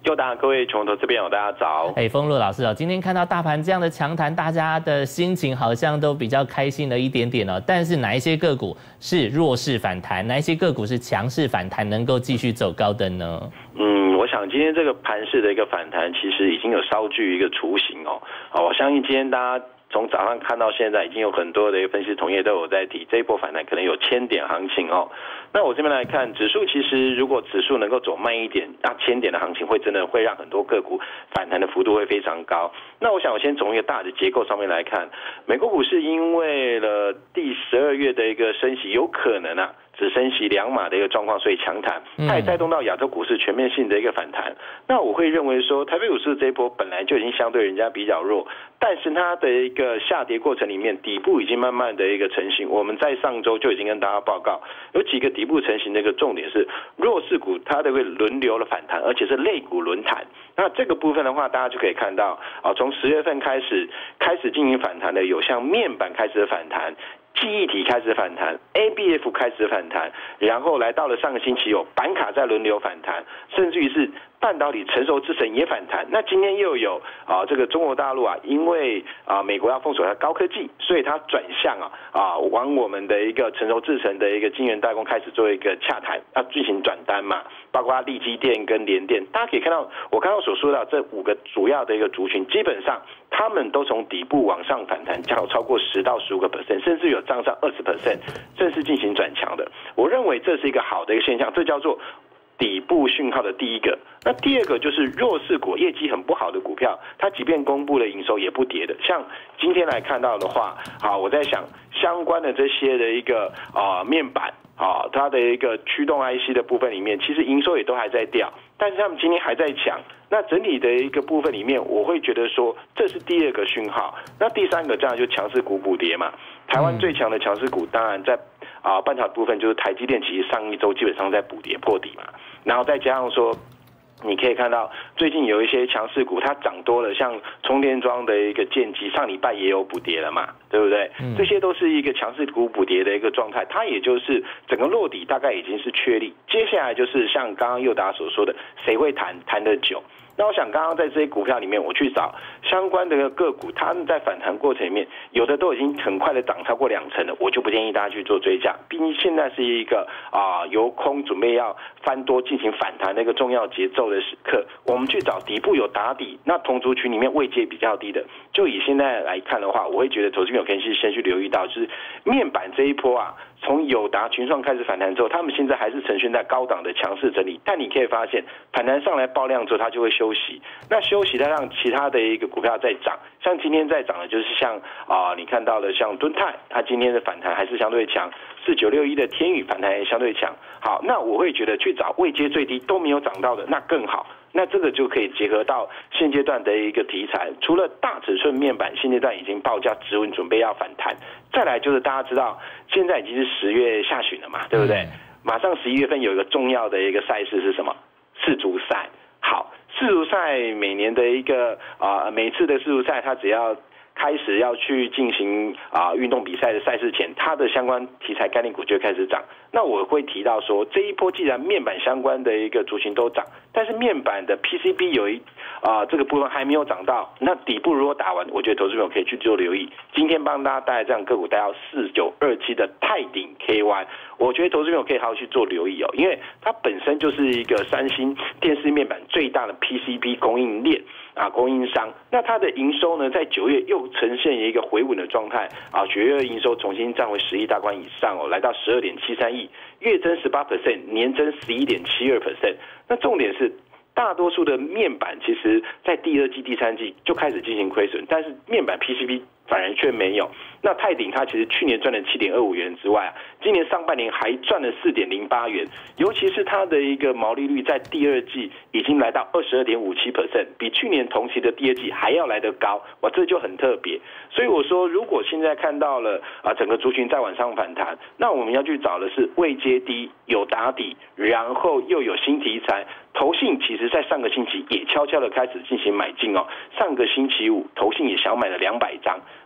佑达，各位穷投资朋友，大家早。 丰禄老师哦，今天看到大盘这样的强弹，大家的心情好像都比较开心了一点点哦。但是哪一些个股是弱势反弹，哪一些个股是强势反弹，能够继续走高的呢？ 我想今天这个盘势的一个反弹，其实已经有稍具一个雏形哦。我相信今天大家从早上看到现在，已经有很多的分析同业都有在提，这一波反弹可能有1000点行情哦。那我这边来看，指数其实如果指数能够走慢一点，那1000点的行情会真的会让很多个股反弹的幅度会非常高。那我想我先从一个大的结构上面来看，美国股市因为了第12月的一个升息，有可能只升息2码的一个状况，所以强弹，它也带动到亚洲股市全面性的一个反弹。那我会认为说，台北股市这一波本来就已经相对人家比较弱，但是它的一个下跌过程里面，底部已经慢慢的一个成型。我们在上周就已经跟大家报告，有几个底部成型的一个重点是弱势股它都会轮流的反弹，而且是类股轮弹。那这个部分的话，大家就可以看到从10月份开始进行反弹的，有像面板开始反弹，记忆体开始反弹 ，ABF 开始反弹，然后来到了上个星期有板卡在轮流反弹，甚至于是半导体成熟制程也反弹。那今天又有这个中国大陆因为美国要封锁它高科技，所以它转向往我们的一个成熟制程的一个晶圆代工开始做一个洽谈，要进行转单嘛，包括力积电跟联电。大家可以看到我刚刚所说的这5个主要的一个族群，基本上他们都从底部往上反弹，超过10到15%，甚至有涨上20%，正式进行转强的。我认为这是一个好的一个现象，这叫做底部讯号的第一个。那第二个就是弱势股，业绩很不好的股票，它即便公布了营收也不跌的。像今天来看到的话，我在想相关的这些的一个面板它的一个驱动 IC 的部分里面，其实营收也都还在掉，但是他们今天还在强。那整体的一个部分里面，我会觉得说这是第2个讯号。那第3个这样就强势股补跌嘛。台湾最强的强势股，当然在半导体部分就是台积电，其实上一周基本上在补跌破底嘛，然后再加上说，你可以看到最近有一些强势股它涨多了，像充电桩的一个建机，上礼拜也有补跌了嘛，对不对？这些都是一个强势股补跌的一个状态，它也就是整个落底大概已经是确立。接下来就是像刚刚佑达所说的，谁会弹得久？那我想刚刚在这些股票里面，我去找相关的个股，他们在反弹过程里面，有的都已经很快的涨超过2成了，我就不建议大家去做追加。毕竟现在是一个由空准备要翻多进行反弹的一个重要节奏的时刻，我们去找底部有打底，那同族群里面位阶比较低的，就以现在来看的话，我会觉得投资朋友可以先去留意到，就是面板这一波从友达、群创开始反弹之后，他们现在还是呈现在高档的强势整理，但你可以发现反弹上来爆量之后，它就会休息。那休息它让其他的一个股票在涨，像今天在涨的就是像你看到的像敦泰，它今天的反弹还是相对强，4961的天宇反弹也相对强。好，那我会觉得去找位阶最低都没有涨到的，那更好。那这个就可以结合到现阶段的一个题材，除了大尺寸面板现阶段已经报价止稳，准备要反弹，再来就是大家知道现在已经是10月下旬了嘛，对不对？马上11月份有一个重要的一个赛事是什么？世足赛。好，世足赛每年的一个每次的世足赛，它只要开始要去进行运动比赛的赛事前，它的相关题材概念股就会开始涨。那我会提到说，这一波既然面板相关的一个族群都涨，但是面板的 PCB 有这个部分还没有涨到，那底部如果打完，我觉得投资朋友可以去做留意。今天帮大家带来这样个股带到4927的泰鼎 KY， 我觉得投资朋友可以好好去做留意因为它本身就是一个三星电视面板最大的 PCB 供应链供应商。那它的营收呢，在9月又呈现一个回稳的状态9月营收重新站回10亿大关以上来到12.73亿，月增18%，年增11.72%。那重点是，大多数的面板其实在第2季、第3季就开始进行亏损，但是面板 PCB 反而却没有。那泰鼎它其实去年赚了7.25元之外今年上半年还赚了4.08元，尤其是它的一个毛利率在第2季已经来到22.57%，比去年同期的第2季还要来得高，这就很特别。所以我说，如果现在看到了整个族群在往上反弹，那我们要去找的是位阶低、有打底，然后又有新题材。投信其实在上个星期也悄悄的开始进行买进上个星期五投信也小买了200张。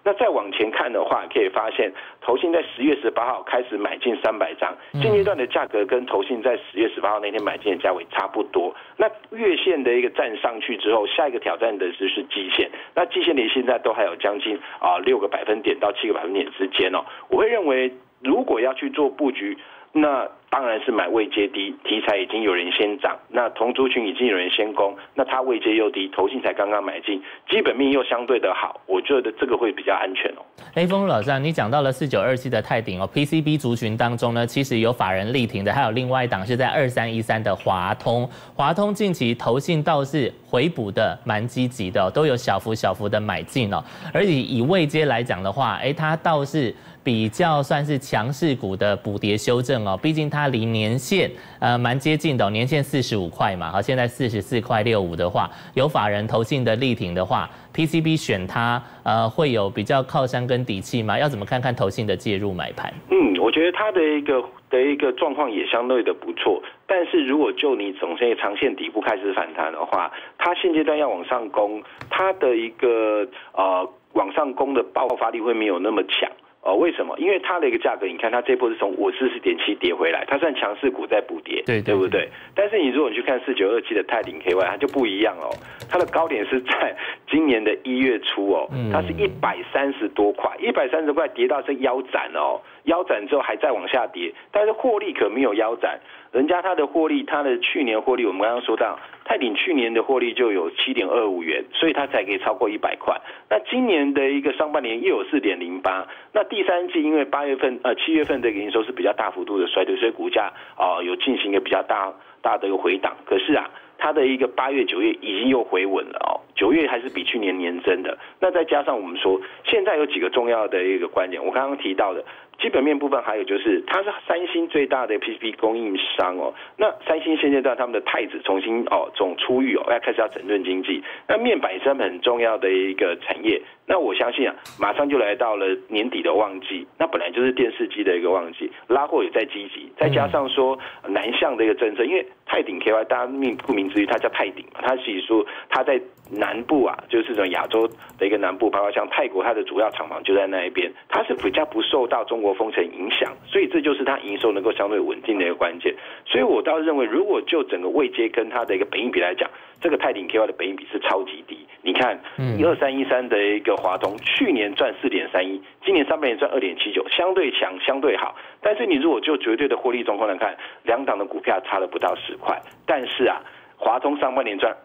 那再往前看的话，可以发现投信在10月18号开始买进300张，现阶段的价格跟投信在10月18号那天买进的价位差不多。那月线的一个站上去之后，下一个挑战的就是季线。那季线离现在都还有将近6个百分点到7个百分点之间哦。我会认为，如果要去做布局，那当然是买位阶低，题材已经有人先涨，那同族群已经有人先攻，那它位阶又低，投信才刚刚买进，基本面又相对的好，我觉得这个会比较安全哦。 丰禄老师，你讲到了4927的泰鼎哦 ，PCB 族群当中呢，其实有法人力挺的，还有另外一档是在2313的华通。华通近期投信倒是回补的蛮积极的，都有小幅的买进哦。而以位阶来讲的话，它倒是比较算是强势股的补跌修正哦，毕竟它离年线蛮接近的，年线45块嘛，好，现在44块65的话，有法人投信的力挺的话 ，PCB 选它会有比较靠山跟底气吗？要怎么看投信的介入买盘？ 我觉得它的一个状况也相对的不错，但是如果就你总线长线底部开始反弹的话，它现阶段要往上攻，它的一个往上攻的爆发力会没有那么强。为什么？因为它的一个价格，你看它这波是从54.7跌回来，它算强势股在补跌，对不对？但是你如果你去看4927的泰鼎 KY， 它就不一样哦，它的高点是在今年的1月初哦，它是130多块，130块跌到这腰斩哦，腰斩之后还在往下跌，但是获利可没有腰斩。人家它的获利，它的去年获利，我们刚刚说到，泰鼎去年的获利就有7.25元，所以它才可以超过100块。那今年的一个上半年又有4.08，那第三季因为7月份的营收是比较大幅度的衰退，所以股价有进行一个比较大的一个回档。可是它的一个8月、9月已经又回稳了哦，9月还是比去年年增的。那再加上我们说，现在有几个重要的一个观点，我刚刚提到的。基本面部分还有就是，它是三星最大的 PCB 供应商哦。那三星现阶段他们的太子重新总出狱要开始要整顿经济。那面板也是很重要的一个产业。那我相信马上就来到了年底的旺季。那本来就是电视机的一个旺季，拉货也在积极。再加上说南向的一个政策，因为泰鼎 KY 大家顾名思义，它叫泰鼎嘛，它其实说它在南部就是这种亚洲的一个南部，包括像泰国，它的主要厂房就在那一边，它是比较不受到中国封城影响，所以这就是它营收能够相对稳定的一个关键。所以我倒是认为，如果就整个位阶跟它的一个本益比来讲，这个泰鼎 KY 的本益比是超级低。你看，2313的一个华通，去年赚4.31，今年上半年赚2.79，相对强，相对好。但是你如果就绝对的获利状况来看，两档的股票差了不到10块，但是华通上半年赚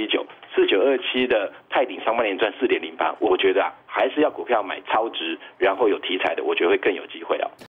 2.79，4927的泰鼎上半年赚4.08，我觉得还是要股票买超值，然后有题材的，我觉得会更有机会